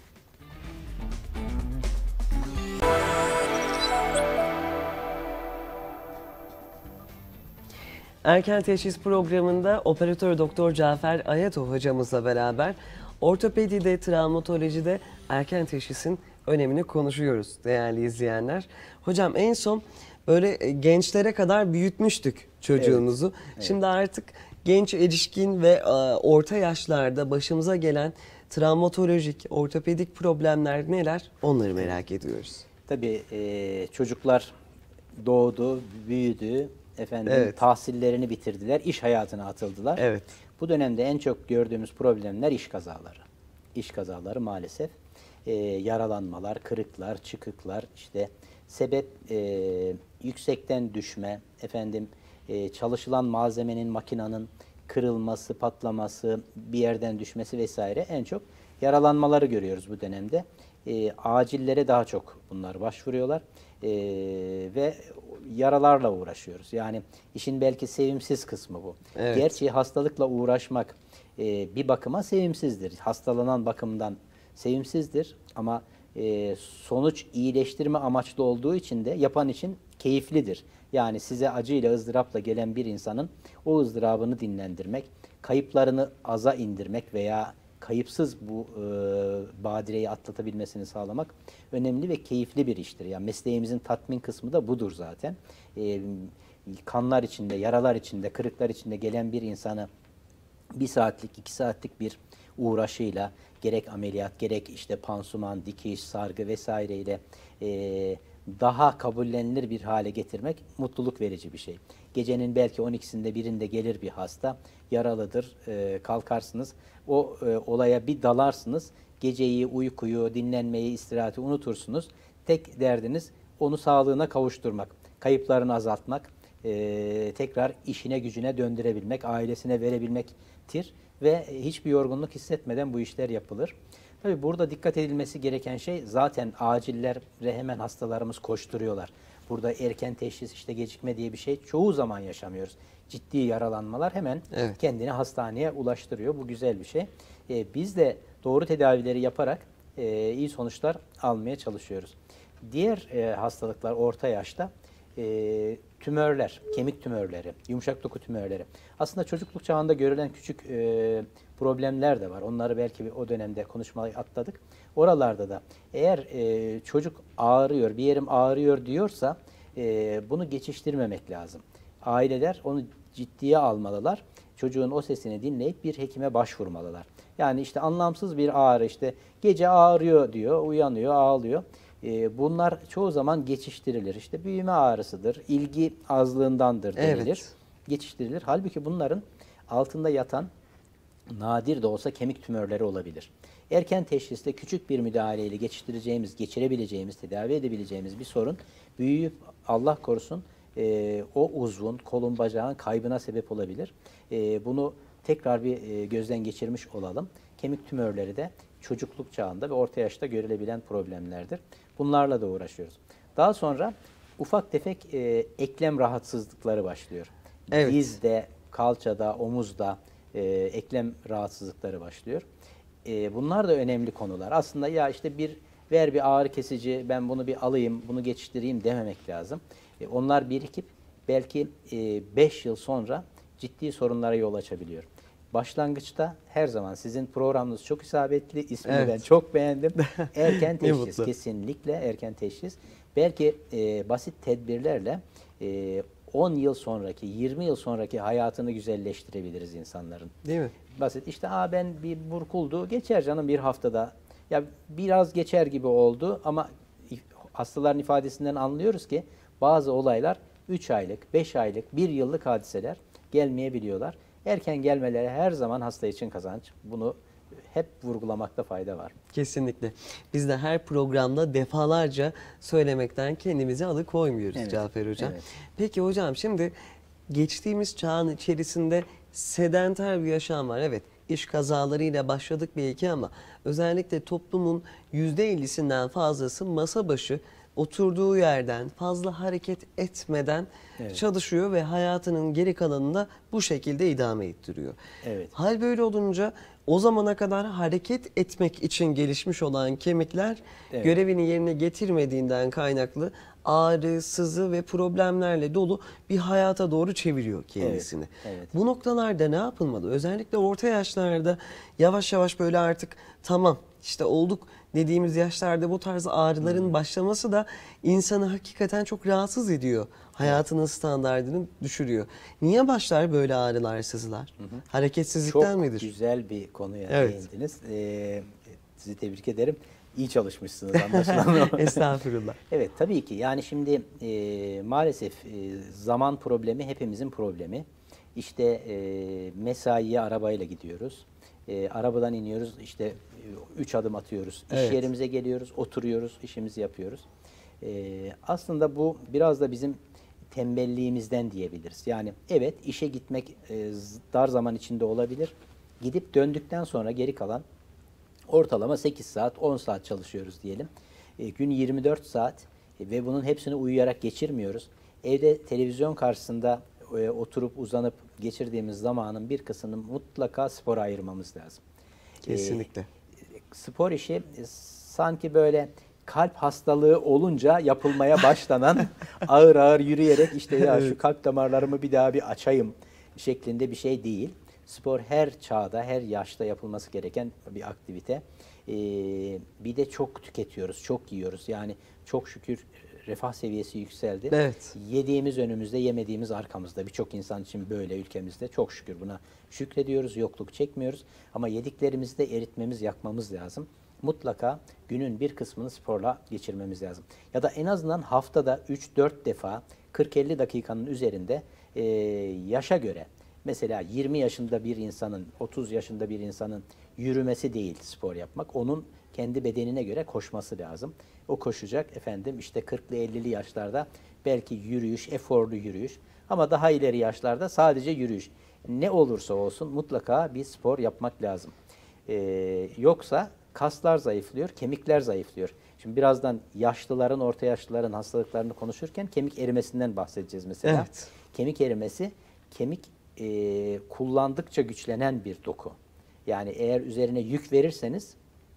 Erken Teşhis programında operatör doktor Cafer Ayatov hocamızla beraber ortopedide, travmatolojide erken teşhisin önemini konuşuyoruz değerli izleyenler. Hocam en son böyle e, gençlere kadar büyütmüştük çocuğunuzu. Evet, evet. Şimdi artık genç, erişkin ve e, orta yaşlarda başımıza gelen travmatolojik, ortopedik problemler neler? Onları merak ediyoruz. Tabii e, çocuklar doğdu, büyüdü, efendim Evet. tahsillerini bitirdiler, iş hayatına atıldılar. Evet. Bu dönemde en çok gördüğümüz problemler iş kazaları. İş kazaları maalesef e, yaralanmalar, kırıklar, çıkıklar, işte sebep e, yüksekten düşme, efendim e, çalışılan malzemenin, makinanın kırılması, patlaması, bir yerden düşmesi vesaire en çok yaralanmaları görüyoruz bu dönemde. E, acillere daha çok bunlar başvuruyorlar e, ve yaralarla uğraşıyoruz. Yani işin belki sevimsiz kısmı bu. Evet. Gerçi hastalıkla uğraşmak e, bir bakıma sevimsizdir. Hastalanan bakımdan sevimsizdir ama e, sonuç iyileştirme amaçlı olduğu için de yapan için keyiflidir. Yani size acıyla, ızdırapla gelen bir insanın o ızdırabını dinlendirmek, kayıplarını aza indirmek veya kayıpsız bu e, badireyi atlatabilmesini sağlamak önemli ve keyifli bir iştir. Yani mesleğimizin tatmin kısmı da budur zaten. E, kanlar içinde, yaralar içinde, kırıklar içinde gelen bir insanı bir saatlik, iki saatlik bir uğraşıyla gerek ameliyat, gerek işte pansuman, dikiş, sargı vesaireyle e, daha kabullenilir bir hale getirmek mutluluk verici bir şey. Gecenin belki on ikisinde birinde gelir bir hasta, yaralıdır, e, kalkarsınız, o e, olaya bir dalarsınız, geceyi, uykuyu, dinlenmeyi, istirahati unutursunuz. Tek derdiniz onu sağlığına kavuşturmak, kayıplarını azaltmak, e, tekrar işine gücüne döndürebilmek, ailesine verebilmektir ve hiçbir yorgunluk hissetmeden bu işler yapılır. Tabii burada dikkat edilmesi gereken şey, zaten acillere hemen hastalarımız koşturuyorlar. Burada erken teşhis, işte gecikme diye bir şey çoğu zaman yaşamıyoruz. Ciddi yaralanmalar hemen Evet. kendini hastaneye ulaştırıyor. Bu güzel bir şey. Ee, biz de doğru tedavileri yaparak e, iyi sonuçlar almaya çalışıyoruz. Diğer e, hastalıklar orta yaşta e, tümörler, kemik tümörleri, yumuşak doku tümörleri. Aslında çocukluk çağında görülen küçük e, problemler de var. Onları belki o dönemde konuşmayı atladık. Oralarda da eğer e, çocuk ağrıyor, bir yerim ağrıyor diyorsa e, bunu geçiştirmemek lazım. Aileler onu ciddiye almalılar. Çocuğun o sesini dinleyip bir hekime başvurmalılar. Yani işte anlamsız bir ağrı, işte gece ağrıyor diyor, uyanıyor, ağlıyor. E, bunlar çoğu zaman geçiştirilir. İşte büyüme ağrısıdır, ilgi azlığındandır denilir. Evet. Geçiştirilir. Halbuki bunların altında yatan nadir de olsa kemik tümörleri olabilir. Erken teşhiste küçük bir müdahaleyle geçiştireceğimiz, geçirebileceğimiz, tedavi edebileceğimiz bir sorun büyüyüp Allah korusun e, o uzvun, kolun, bacağın kaybına sebep olabilir. E, bunu tekrar bir e, gözden geçirmiş olalım. Kemik tümörleri de çocukluk çağında ve orta yaşta görülebilen problemlerdir. Bunlarla da uğraşıyoruz. Daha sonra ufak tefek e, eklem rahatsızlıkları başlıyor. Evet. Dizde, kalçada, omuzda e, eklem rahatsızlıkları başlıyor. E, bunlar da önemli konular. Aslında ya işte bir ver bir ağrı kesici, ben bunu bir alayım, bunu geçiştireyim dememek lazım. E, onlar birikip belki beş yıl sonra ciddi sorunlara yol açabiliyor. Başlangıçta her zaman sizin programınız çok isabetli, ismini Evet. ben çok beğendim. Erken Ne teşhis, mutlu. kesinlikle erken teşhis. Belki e, basit tedbirlerle e, on yıl sonraki, yirmi yıl sonraki hayatını güzelleştirebiliriz insanların. Değil mi? Basit. İşte Aa, ben bir burkuldu, geçer canım bir haftada. Ya biraz geçer gibi oldu ama hastaların ifadesinden anlıyoruz ki bazı olaylar üç aylık, beş aylık, bir yıllık hadiseler, gelmeyebiliyorlar. Erken gelmeleri her zaman hasta için kazanç. Bunu hep vurgulamakta fayda var. Kesinlikle. Biz de her programda defalarca söylemekten kendimizi alıkoymuyoruz Evet, Cafer Hocam. evet. Peki hocam, şimdi geçtiğimiz çağın içerisinde sedanter bir yaşam var. Evet, iş kazalarıyla başladık belki ama özellikle toplumun yüzde ellisinden fazlası masa başı oturduğu yerden fazla hareket etmeden Evet. çalışıyor ve hayatının geri kalanında bu şekilde idame ettiriyor. Evet. Hal böyle olunca o zamana kadar hareket etmek için gelişmiş olan kemikler Evet. görevini yerine getirmediğinden kaynaklı ağrı, sızı ve problemlerle dolu bir hayata doğru çeviriyor kendisini. Evet, evet. Bu noktalarda ne yapılmalı? Özellikle orta yaşlarda yavaş yavaş böyle artık tamam işte olduk dediğimiz yaşlarda bu tarz ağrıların Hmm. başlaması da insanı hakikaten çok rahatsız ediyor. Hayatının standartını düşürüyor. Niye başlar böyle ağrılar, sızılar? Hareketsizlikten Çok midir? güzel bir konuya Evet. değindiniz. Ee, sizi tebrik ederim. İyi çalışmışsınız anlaşılan. Estağfurullah. Evet, tabii ki. Yani şimdi e, maalesef e, zaman problemi hepimizin problemi. İşte e, mesaiye arabayla gidiyoruz. E, arabadan iniyoruz, işte e, üç adım atıyoruz. İş Evet. yerimize geliyoruz, oturuyoruz, işimizi yapıyoruz. E, aslında bu biraz da bizim tembelliğimizden diyebiliriz. Yani evet, işe gitmek e, dar zaman içinde olabilir. Gidip döndükten sonra geri kalan ortalama sekiz saat, on saat çalışıyoruz diyelim. E, gün yirmi dört saat e, ve bunun hepsini uyuyarak geçirmiyoruz. Evde televizyon karşısında e, oturup uzanıp geçirdiğimiz zamanın bir kısmını mutlaka spora ayırmamız lazım. Kesinlikle. E, spor işi e, sanki böyle kalp hastalığı olunca yapılmaya başlanan ağır ağır yürüyerek işte ya şu kalp damarlarımı bir daha bir açayım şeklinde bir şey değil. Spor her çağda, her yaşta yapılması gereken bir aktivite. Ee, bir de çok tüketiyoruz, çok yiyoruz. Yani çok şükür refah seviyesi yükseldi. Evet. Yediğimiz önümüzde, yemediğimiz arkamızda. Birçok insan için böyle ülkemizde. Çok şükür buna şükrediyoruz, yokluk çekmiyoruz. Ama yediklerimizi de eritmemiz, yakmamız lazım. Mutlaka günün bir kısmını sporla geçirmemiz lazım. Ya da en azından haftada üç dört defa kırk elli dakikanın üzerinde e, yaşa göre, mesela yirmi yaşında bir insanın, otuz yaşında bir insanın yürümesi değil spor yapmak. Onun kendi bedenine göre koşması lazım. O koşacak efendim işte kırklı ellili yaşlarda belki yürüyüş, eforlu yürüyüş, ama daha ileri yaşlarda sadece yürüyüş. Ne olursa olsun mutlaka bir spor yapmak lazım. Ee, yoksa kaslar zayıflıyor, kemikler zayıflıyor. Şimdi birazdan yaşlıların, orta yaşlıların hastalıklarını konuşurken kemik erimesinden bahsedeceğiz mesela. Evet. Kemik erimesi, kemik e, kullandıkça güçlenen bir doku. Yani eğer üzerine yük verirseniz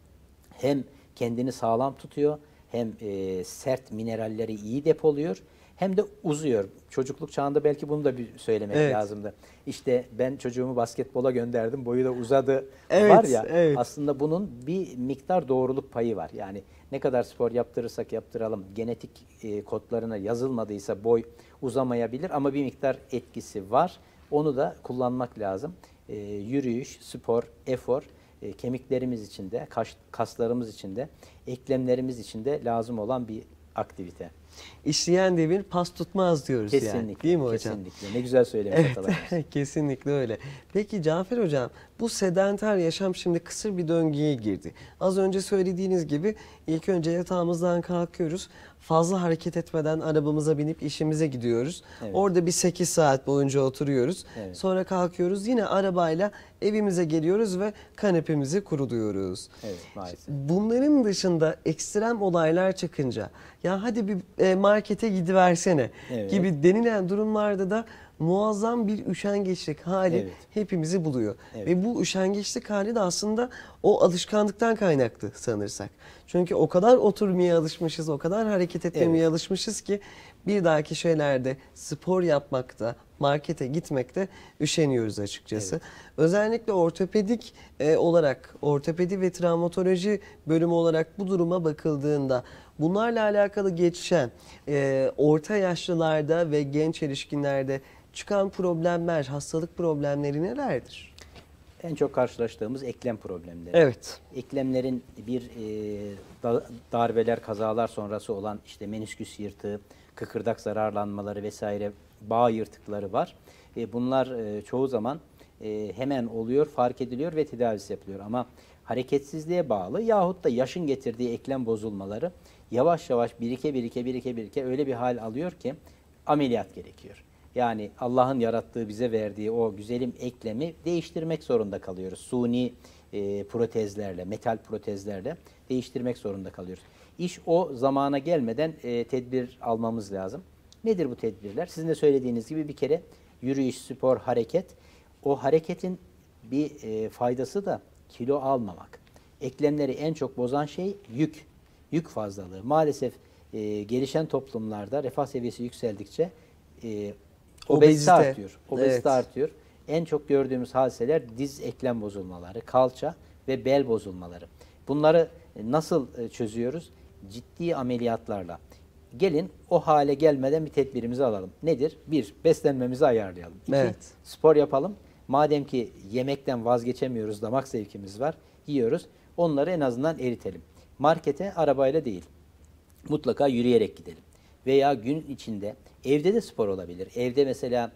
hem kendini sağlam tutuyor, hem e, sert mineralleri iyi depoluyor, hem de uzuyor. Çocukluk çağında belki bunu da bir söylemek Evet. lazımdı. İşte ben çocuğumu basketbola gönderdim, boyu da uzadı Evet, var ya. evet. Aslında bunun bir miktar doğruluk payı var. Yani ne kadar spor yaptırırsak yaptıralım, genetik e, kodlarına yazılmadıysa boy uzamayabilir, ama bir miktar etkisi var. Onu da kullanmak lazım. E, yürüyüş, spor, efor, e, kemiklerimiz için de, kas, kaslarımız için de, eklemlerimiz için de lazım olan bir aktivite. İşleyen demir pas tutmaz diyoruz Kesinlikle. yani. Değil mi hocam? Kesinlikle. Ne güzel söylemiş Evet, atalarımız. kesinlikle öyle. Peki Cafer Hocam, bu sedanter yaşam şimdi kısır bir döngüye girdi. Az önce söylediğiniz gibi ilk önce yatağımızdan kalkıyoruz. Fazla hareket etmeden arabamıza binip işimize gidiyoruz. Evet. Orada bir sekiz saat boyunca oturuyoruz. Evet. Sonra kalkıyoruz, yine arabayla evimize geliyoruz ve kanepemizi kuruluyoruz. Evet, maalesef. Bunların dışında ekstrem olaylar çıkınca, ya hadi bir e, markete gidiversene Evet. gibi denilen durumlarda da muazzam bir üşengeçlik hali Evet. hepimizi buluyor. Evet. Ve bu üşengeçlik hali de aslında o alışkanlıktan kaynaklı sanırsak. Çünkü o kadar oturmaya alışmışız, o kadar hareket etmemeye Evet. alışmışız ki bir dahaki şeylerde spor yapmakta, markete gitmekte üşeniyoruz açıkçası. Evet. Özellikle ortopedik e, olarak, ortopedi ve travmatoloji bölümü olarak bu duruma bakıldığında bunlarla alakalı geçen e, orta yaşlılarda ve genç erişkinlerde çıkan problemler, hastalık problemleri nelerdir? En çok karşılaştığımız eklem problemleri. Evet. Eklemlerin bir e, da, darbeler, kazalar sonrası olan işte menisküs yırtığı, kıkırdak zararlanmaları vesaire, bağ yırtıkları var. E, bunlar e, çoğu zaman e, hemen oluyor, fark ediliyor ve tedavisi yapılıyor. Ama hareketsizliğe bağlı yahut da yaşın getirdiği eklem bozulmaları yavaş yavaş birike birike birike birike öyle bir hal alıyor ki ameliyat gerekiyor. Yani Allah'ın yarattığı, bize verdiği o güzelim eklemi değiştirmek zorunda kalıyoruz. Suni e, protezlerle, metal protezlerle değiştirmek zorunda kalıyoruz. İş o zamana gelmeden e, tedbir almamız lazım. Nedir bu tedbirler? Sizin de söylediğiniz gibi bir kere yürüyüş, spor, hareket. O hareketin bir e, faydası da kilo almamak. Eklemleri en çok bozan şey yük. Yük fazlalığı. Maalesef e, gelişen toplumlarda refah seviyesi yükseldikçe e, obezite, Obezite. artıyor. Obezite Evet. artıyor. En çok gördüğümüz hadiseler diz eklem bozulmaları, kalça ve bel bozulmaları. Bunları nasıl çözüyoruz? Ciddi ameliyatlarla. Gelin o hale gelmeden bir tedbirimizi alalım. Nedir? Bir, beslenmemizi ayarlayalım. İki, Evet. spor yapalım. Madem ki yemekten vazgeçemiyoruz, damak zevkimiz var, yiyoruz. Onları en azından eritelim. Markete arabayla değil, mutlaka yürüyerek gidelim. Veya gün içinde evde de spor olabilir. Evde mesela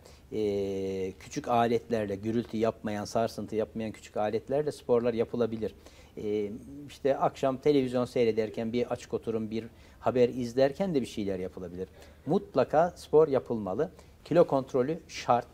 e, küçük aletlerle, gürültü yapmayan, sarsıntı yapmayan küçük aletlerle sporlar yapılabilir. E, işte akşam televizyon seyrederken bir açık oturum, bir haber izlerken de bir şeyler yapılabilir. Mutlaka spor yapılmalı. Kilo kontrolü şart.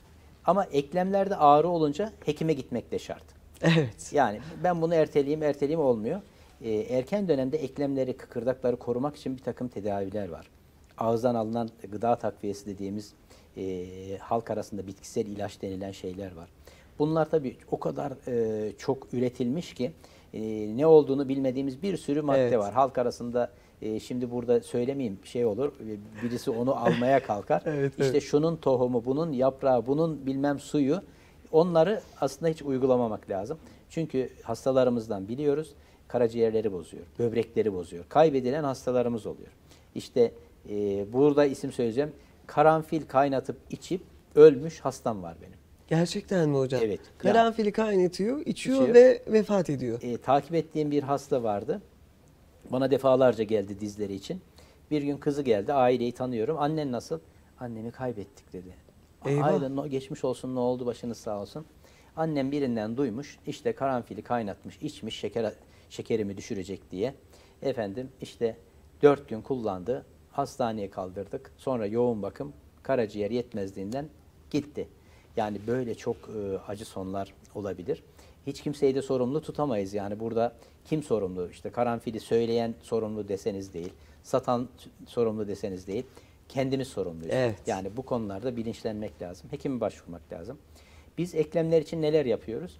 Ama eklemlerde ağrı olunca hekime gitmek de şart. Evet. Yani ben bunu erteleyeyim, erteleyeyim olmuyor. Ee, erken dönemde eklemleri, kıkırdakları korumak için bir takım tedaviler var. Ağızdan alınan gıda takviyesi dediğimiz e, halk arasında bitkisel ilaç denilen şeyler var. Bunlar tabii o kadar e, çok üretilmiş ki e, ne olduğunu bilmediğimiz bir sürü madde Evet. var. Halk arasında e, şimdi burada söylemeyeyim şey olur, birisi onu almaya kalkar. Evet, işte evet. şunun tohumu, bunun yaprağı, bunun bilmem suyu, Onları aslında hiç uygulamamak lazım. Çünkü hastalarımızdan biliyoruz, karaciğerleri bozuyor, böbrekleri bozuyor. Kaybedilen hastalarımız oluyor. İşte e, burada isim söyleyeceğim. Karanfil kaynatıp içip ölmüş hastam var benim. Gerçekten mi hocam? Evet. Karanfili kaynatıyor, içiyor, İçiyor. ve vefat ediyor. E, takip ettiğim bir hasta vardı. Bana defalarca geldi dizleri için. Bir gün kızı geldi, aileyi tanıyorum. Annen nasıl? Annemi kaybettik dedi. Eyvah. Aile no, geçmiş olsun, ne oldu, başınız sağ olsun. Annem birinden duymuş, işte karanfili kaynatmış, içmiş, şeker şekerimi düşürecek diye. Efendim işte dört gün kullandı, hastaneye kaldırdık. Sonra yoğun bakım, karaciğer yetmezliğinden gitti. Yani böyle çok e, acı sonlar olabilir. Hiç kimseyi de sorumlu tutamayız. Yani burada kim sorumlu? İşte karanfili söyleyen sorumlu deseniz değil, satan sorumlu deseniz değil, kendimiz sorumluyuz. Evet. Yani bu konularda bilinçlenmek lazım. Hekime başvurmak lazım. Biz eklemler için neler yapıyoruz?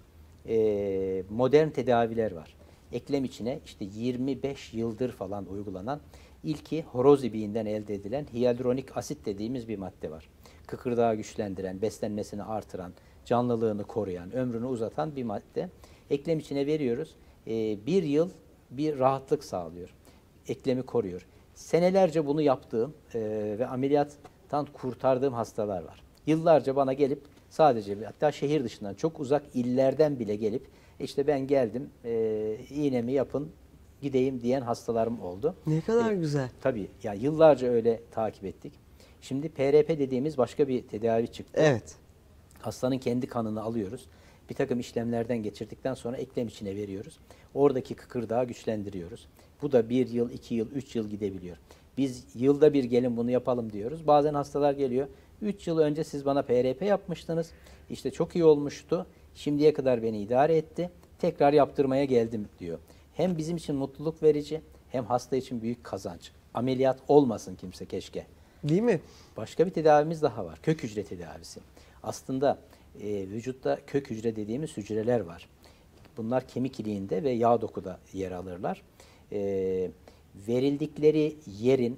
Ee, modern tedaviler var. Eklem içine işte yirmi beş yıldır falan uygulanan, ilki horoz ibiğinden elde edilen hyaluronik asit dediğimiz bir madde var. Kıkırdağı güçlendiren, beslenmesini artıran, canlılığını koruyan, ömrünü uzatan bir madde. Eklem içine veriyoruz. Ee, bir yıl bir rahatlık sağlıyor. Eklemi koruyor. Senelerce bunu yaptığım e, ve ameliyattan kurtardığım hastalar var. Yıllarca bana gelip sadece, hatta şehir dışından, çok uzak illerden bile gelip işte ben geldim, e, iğnemi yapın, gideyim diyen hastalarım oldu. Ne kadar E, güzel. Tabii. Yani yıllarca öyle takip ettik. Şimdi P R P dediğimiz başka bir tedavi çıktı. Evet. Hastanın kendi kanını alıyoruz. Bir takım işlemlerden geçirdikten sonra eklem içine veriyoruz. Oradaki kıkırdağı güçlendiriyoruz. Bu da bir yıl, iki yıl, üç yıl gidebiliyor. Biz yılda bir gelin bunu yapalım diyoruz. Bazen hastalar geliyor. Üç yıl önce siz bana P R P yapmıştınız. İşte çok iyi olmuştu. Şimdiye kadar beni idare etti. Tekrar yaptırmaya geldim diyor. Hem bizim için mutluluk verici, hem hasta için büyük kazanç. Ameliyat olmasın kimse keşke. Değil mi? Başka bir tedavimiz daha var. Kök hücre tedavisi. Aslında e, vücutta kök hücre dediğimiz hücreler var. Bunlar kemik iliğinde ve yağ dokuda yer alırlar. E, verildikleri yerin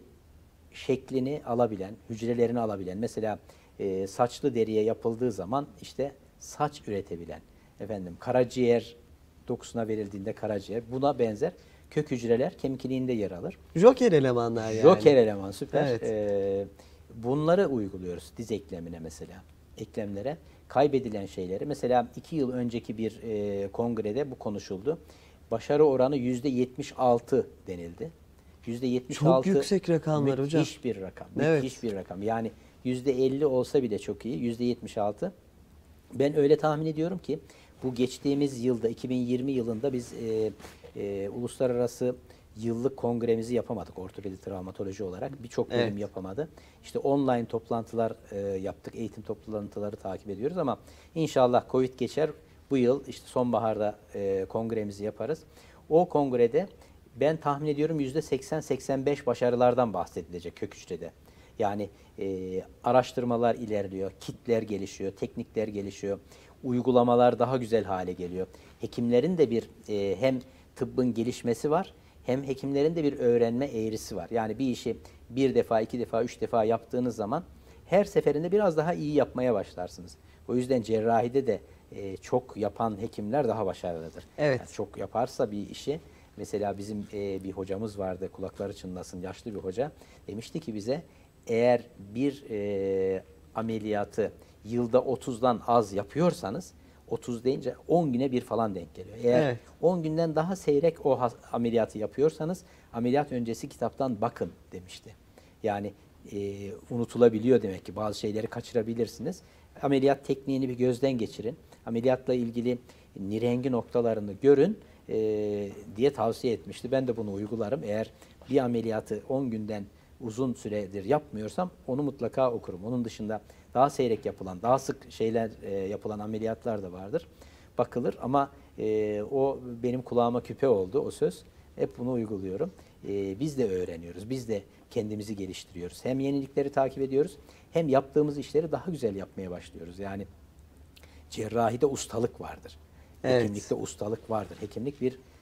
şeklini alabilen, hücrelerini alabilen, mesela e, saçlı deriye yapıldığı zaman işte saç üretebilen, efendim karaciğer dokusuna verildiğinde karaciğer, buna benzer kök hücreler kemik iliğinde yer alır. Joker elemanlar yani. Joker eleman, süper. Evet. Ee, bunları uyguluyoruz diz eklemine mesela, eklemlere. Kaybedilen şeyleri, mesela iki yıl önceki bir e, kongrede bu konuşuldu. Başarı oranı yüzde yetmiş altı denildi. yüzde yetmiş altı Çok yüksek rakamlar hocam. Müthiş bir rakam. Evet. Müthiş bir rakam. Yani yüzde elli olsa bile çok iyi. yüzde yetmiş altı. Ben öyle tahmin ediyorum ki bu geçtiğimiz yılda, iki bin yirmi yılında biz e, e, uluslararası yıllık kongremizi yapamadık ortopedi travmatoloji olarak. Birçok bölüm Evet. yapamadı. İşte online toplantılar e, yaptık. Eğitim toplantıları takip ediyoruz ama inşallah Covid geçer. Bu yıl işte sonbaharda e, kongremizi yaparız. O kongrede ben tahmin ediyorum yüzde seksen seksen beş başarılardan bahsedilecek kök hücrede. Yani e, araştırmalar ilerliyor, kitler gelişiyor, teknikler gelişiyor, uygulamalar daha güzel hale geliyor. Hekimlerin de bir e, hem tıbbın gelişmesi var, hem hekimlerin de bir öğrenme eğrisi var. Yani bir işi bir defa, iki defa, üç defa yaptığınız zaman her seferinde biraz daha iyi yapmaya başlarsınız. O yüzden cerrahide de e, çok yapan hekimler daha başarılıdır. Evet. Yani çok yaparsa bir işi, mesela bizim e, bir hocamız vardı, kulakları çınlasın, yaşlı bir hoca, demişti ki bize, eğer bir e, ameliyatı yılda otuzdan az yapıyorsanız, otuz deyince on güne bir falan denk geliyor. Eğer Evet. on günden daha seyrek o ameliyatı yapıyorsanız, ameliyat öncesi kitaptan bakın demişti. Yani e, unutulabiliyor demek ki, bazı şeyleri kaçırabilirsiniz. Ameliyat tekniğini bir gözden geçirin. Ameliyatla ilgili nirengi noktalarını görün e, diye tavsiye etmişti. Ben de bunu uygularım. Eğer bir ameliyatı on günden uzun süredir yapmıyorsam onu mutlaka okurum. Onun dışında daha seyrek yapılan, daha sık şeyler e, yapılan ameliyatlar da vardır. Bakılır ama e, o benim kulağıma küpe oldu o söz. Hep bunu uyguluyorum. E, biz de öğreniyoruz. Biz de kendimizi geliştiriyoruz. Hem yenilikleri takip ediyoruz, hem yaptığımız işleri daha güzel yapmaya başlıyoruz. Yani cerrahide ustalık vardır. Evet. Hekimlikte ustalık vardır. Hekimlik bir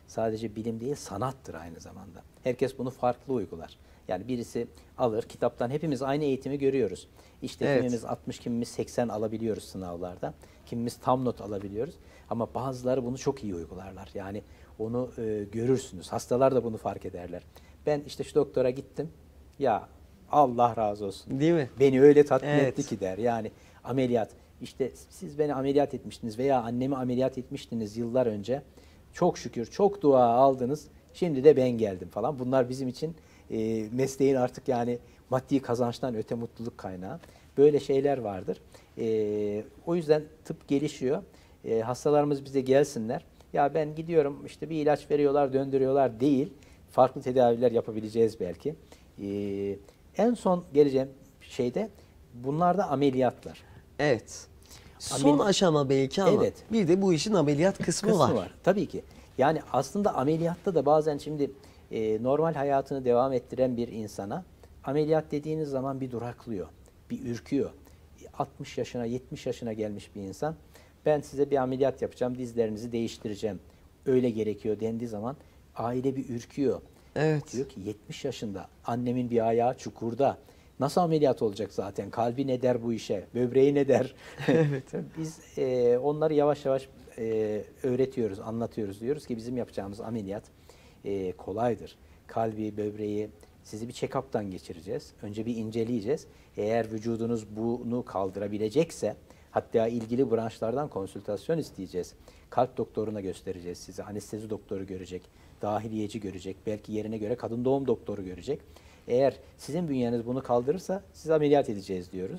sadece bilim değil sanattır aynı zamanda. Herkes bunu farklı uygular. Yani birisi alır kitaptan, hepimiz aynı eğitimi görüyoruz. İşte Evet. kimimiz altmış, kimimiz seksen alabiliyoruz sınavlarda. Kimimiz tam not alabiliyoruz. Ama bazıları bunu çok iyi uygularlar. Yani onu e, görürsünüz. Hastalar da bunu fark ederler. Ben işte şu doktora gittim. Ya Allah razı olsun. Değil mi? Beni öyle tatmin Evet. etti ki der. Yani ameliyat. İşte siz beni ameliyat etmiştiniz veya annemi ameliyat etmiştiniz yıllar önce. Çok şükür çok dua aldınız. Şimdi de ben geldim falan. Bunlar bizim için e, mesleğin artık yani maddi kazançtan öte mutluluk kaynağı. Böyle şeyler vardır. E, o yüzden tıp gelişiyor. E, hastalarımız bize gelsinler. Ya ben gidiyorum işte bir ilaç veriyorlar, döndürüyorlar değil. Farklı tedaviler yapabileceğiz belki. E, en son geleceğim şeyde bunlar da ameliyatlar. Evet. Son Amel- aşama belki ama Evet. bir de bu işin ameliyat kısmı, Kısmı var. var. Tabii ki. Yani aslında ameliyatta da bazen şimdi e, normal hayatını devam ettiren bir insana ameliyat dediğiniz zaman bir duraklıyor, bir ürküyor. altmış yaşına, yetmiş yaşına gelmiş bir insan, ben size bir ameliyat yapacağım, dizlerinizi değiştireceğim, öyle gerekiyor dendiği zaman aile bir ürküyor. Evet. Diyor ki yetmiş yaşında, annemin bir ayağı çukurda. Nasıl ameliyat olacak zaten? Kalbi ne der bu işe? Böbreği ne der? Evet. Biz e, onları yavaş yavaş e, öğretiyoruz, anlatıyoruz. Diyoruz ki bizim yapacağımız ameliyat e, kolaydır. Kalbi, böbreği sizi bir check-up'tan geçireceğiz. Önce bir inceleyeceğiz. Eğer vücudunuz bunu kaldırabilecekse, hatta ilgili branşlardan konsültasyon isteyeceğiz. Kalp doktoruna göstereceğiz sizi. Anestezi doktoru görecek, dahiliyeci görecek, belki yerine göre kadın doğum doktoru görecek. Eğer sizin bünyeniz bunu kaldırırsa sizi ameliyat edeceğiz diyoruz.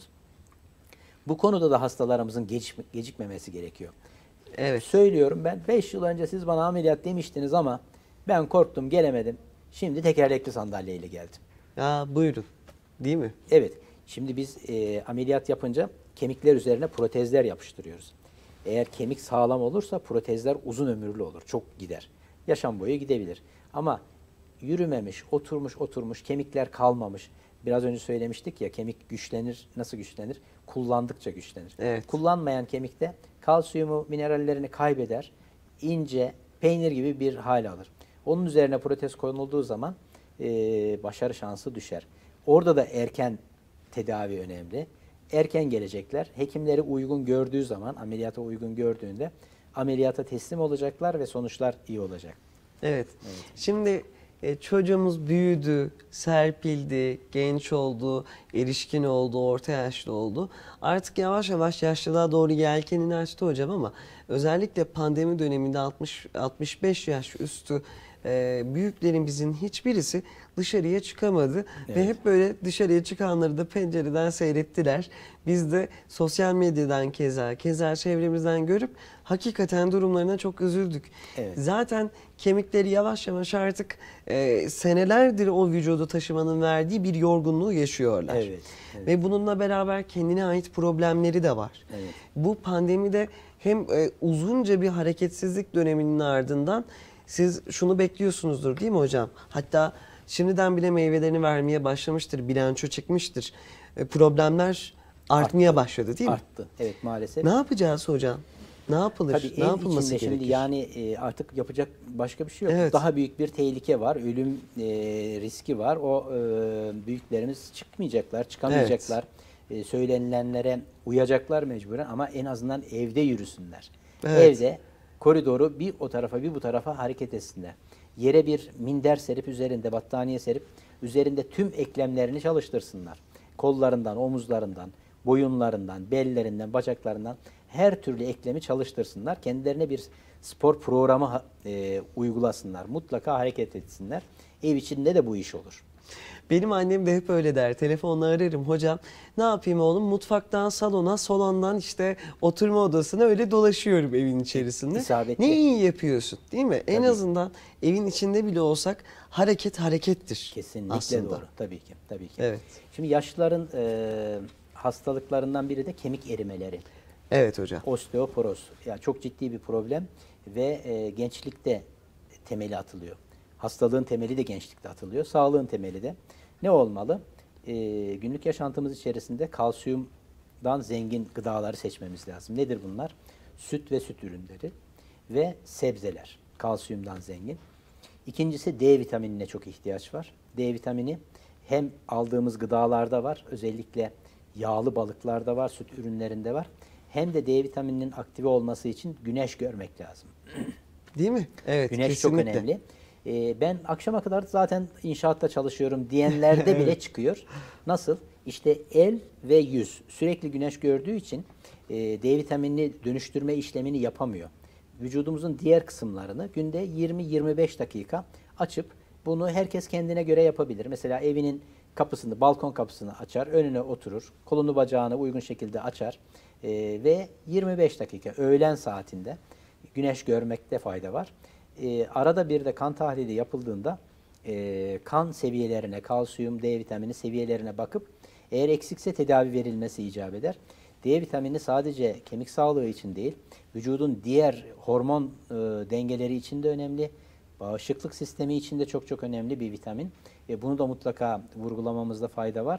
Bu konuda da hastalarımızın gecikme, gecikmemesi gerekiyor. Evet. Söylüyorum, ben beş yıl önce siz bana ameliyat demiştiniz ama ben korktum, gelemedim. Şimdi tekerlekli sandalyeyle geldim. Ya buyurun. Değil mi? Evet. Şimdi biz e, ameliyat yapınca kemikler üzerine protezler yapıştırıyoruz. Eğer kemik sağlam olursa protezler uzun ömürlü olur. Çok gider. Yaşam boyu gidebilir. Ama yürümemiş, oturmuş oturmuş, kemikler kalmamış. Biraz önce söylemiştik ya, kemik güçlenir. Nasıl güçlenir? Kullandıkça güçlenir. Evet. Kullanmayan kemikte kalsiyumu, minerallerini kaybeder. İnce, peynir gibi bir hal alır. Onun üzerine protez konulduğu zaman e, başarı şansı düşer. Orada da erken tedavi önemli. Erken gelecekler. Hekimleri uygun gördüğü zaman, ameliyata uygun gördüğünde ameliyata teslim olacaklar ve sonuçlar iyi olacak. Evet. Şimdi e, çocuğumuz büyüdü, serpildi, genç oldu, erişkin oldu, orta yaşlı oldu. Artık yavaş yavaş yaşlılığa doğru yelkenini açtı hocam ama özellikle pandemi döneminde altmış altmış beş yaş üstü e, büyüklerimizin hiçbirisi dışarıya çıkamadı. Evet. Ve hep böyle dışarıya çıkanları da pencereden seyrettiler. Biz de sosyal medyadan keza, keza çevremizden görüp hakikaten durumlarına çok üzüldük. Evet. Zaten kemikleri yavaş yavaş artık e, senelerdir o vücudu taşımanın verdiği bir yorgunluğu yaşıyorlar. Evet, evet. Ve bununla beraber kendine ait problemleri de var. Evet. Bu pandemide hem e, uzunca bir hareketsizlik döneminin ardından siz şunu bekliyorsunuzdur değil mi hocam? Hatta şimdiden bile meyvelerini vermeye başlamıştır, bilanço çıkmıştır. E, problemler artmaya Arttı. başladı değil mi? Arttı. Evet, maalesef. Ne yapacağız hocam? Ne yapılır? Tabii ne ev yapılması içinde gerekir? şimdi yani e, artık yapacak başka bir şey yok. Evet. Daha büyük bir tehlike var. Ölüm e, riski var. O e, büyüklerimiz çıkmayacaklar, çıkamayacaklar. E, söylenilenlere uyacaklar mecburen ama en azından evde yürüsünler. Evet. Evde koridoru bir o tarafa bir bu tarafa hareket etsinler. Yere bir minder serip üzerinde battaniye serip üzerinde tüm eklemlerini çalıştırsınlar. Kollarından, omuzlarından, boyunlarından, bellerinden, bacaklarından her türlü eklemi çalıştırsınlar. Kendilerine bir spor programı e, uygulasınlar. Mutlaka hareket etsinler. Ev içinde de bu iş olur. Benim annem de hep öyle der. Telefonla ararım hocam. Ne yapayım oğlum? Mutfaktan salona, salondan işte oturma odasına öyle dolaşıyorum evin içerisinde. İsabetli. Ne iyi yapıyorsun değil mi? En Tabii. azından evin içinde bile olsak hareket harekettir. Kesinlikle aslında. doğru. Tabii ki. Tabii ki. Evet. Şimdi yaşlıların e, hastalıklarından biri de kemik erimeleri. Evet hocam. Osteoporoz. Yani çok ciddi bir problem ve e, gençlikte temeli atılıyor. Hastalığın temeli de gençlikte atılıyor. Sağlığın temeli de. Ne olmalı? E, günlük yaşantımız içerisinde kalsiyumdan zengin gıdaları seçmemiz lazım. Nedir bunlar? Süt ve süt ürünleri ve sebzeler. Kalsiyumdan zengin. İkincisi D vitaminine çok ihtiyaç var. D vitamini hem aldığımız gıdalarda var, özellikle yağlı balıklarda var, süt ürünlerinde var. Hem de D vitamininin aktive olması için güneş görmek lazım. Değil mi? Evet, Güneş kesinlikle. çok önemli. Ee, ben akşama kadar zaten inşaatta çalışıyorum diyenlerde bile çıkıyor. Nasıl? İşte el ve yüz sürekli güneş gördüğü için e, D vitaminini dönüştürme işlemini yapamıyor. Vücudumuzun diğer kısımlarını günde yirmi yirmi beş dakika açıp bunu herkes kendine göre yapabilir. Mesela evinin kapısını, balkon kapısını açar, önüne oturur, kolunu bacağını uygun şekilde açar e, ve yirmi beş dakika öğlen saatinde güneş görmekte fayda var. E, arada bir de kan tahlili yapıldığında e, kan seviyelerine, kalsiyum, D vitamini seviyelerine bakıp eğer eksikse tedavi verilmesi icap eder. D vitamini sadece kemik sağlığı için değil, vücudun diğer hormon e, dengeleri için de önemli. Bağışıklık sistemi için de çok çok önemli bir vitamin. E, bunu da mutlaka vurgulamamızda fayda var.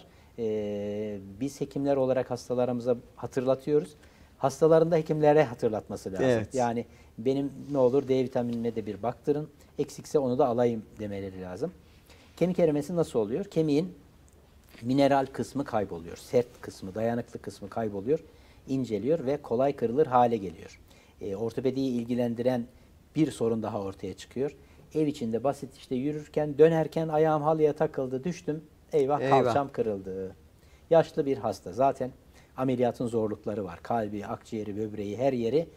E, biz hekimler olarak hastalarımıza hatırlatıyoruz. Hastaların da hekimlere hatırlatması lazım. Evet. Yani benim ne olur D vitaminine de bir baktırın. Eksikse onu da alayım demeleri lazım. Kemik erimesi nasıl oluyor? Kemiğin mineral kısmı kayboluyor. Sert kısmı, dayanıklı kısmı kayboluyor. İnceliyor ve kolay kırılır hale geliyor. E, ortopediyi ilgilendiren bir sorun daha ortaya çıkıyor. Ev içinde basit işte yürürken, dönerken ayağım halıya takıldı, düştüm. Eyvah, Eyvah. kalçam kırıldı. Yaşlı bir hasta. Zaten ameliyatın zorlukları var. Kalbi, akciğeri, böbreği, her yeri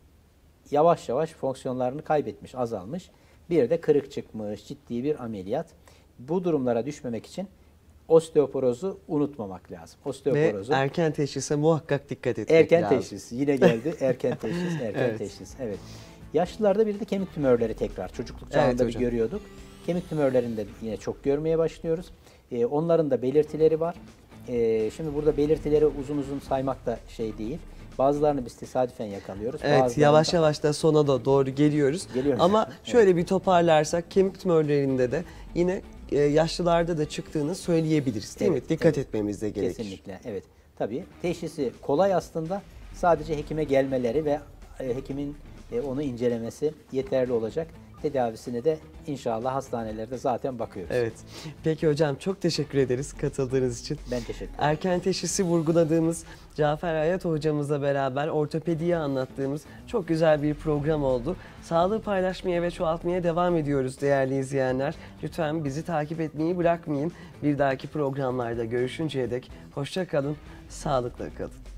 yavaş yavaş fonksiyonlarını kaybetmiş, azalmış. Bir de kırık çıkmış, ciddi bir ameliyat. Bu durumlara düşmemek için osteoporozu unutmamak lazım. Osteoporozu Ve erken teşhise muhakkak dikkat etmek erken lazım. teşhis. Yine geldi erken teşhis, erken Evet. teşhis. Evet. Yaşlılarda bir de kemik tümörleri tekrar. Çocukluk çağında Evet bir hocam. görüyorduk. Kemik tümörlerini de yine çok görmeye başlıyoruz. Ee, onların da belirtileri var. Ee, şimdi burada belirtileri uzun uzun saymak da şey değil. Bazılarını biz tesadüfen yakalıyoruz. Evet, Bazılarını yavaş da- yavaş da sona da doğru geliyoruz. Geliyoruz. Ama şöyle bir toparlarsak kemik tümörlerinde de yine e, yaşlılarda da çıktığını söyleyebiliriz değil Evet, mi? Dikkat evet. etmemiz de gerekir. Kesinlikle, evet. Tabii teşhisi kolay aslında. Sadece hekime gelmeleri ve e, hekimin e, onu incelemesi yeterli olacak. Tedavisine de inşallah hastanelerde zaten bakıyoruz. Evet. Peki hocam çok teşekkür ederiz katıldığınız için. Ben teşekkür ederim. Erken teşhisi vurguladığımız Cafer Hayat hocamızla beraber ortopediyi anlattığımız çok güzel bir program oldu. Sağlığı paylaşmaya ve çoğaltmaya devam ediyoruz değerli izleyenler. Lütfen bizi takip etmeyi bırakmayın. Bir dahaki programlarda görüşünceye dek hoşça kalın, sağlıkla kalın.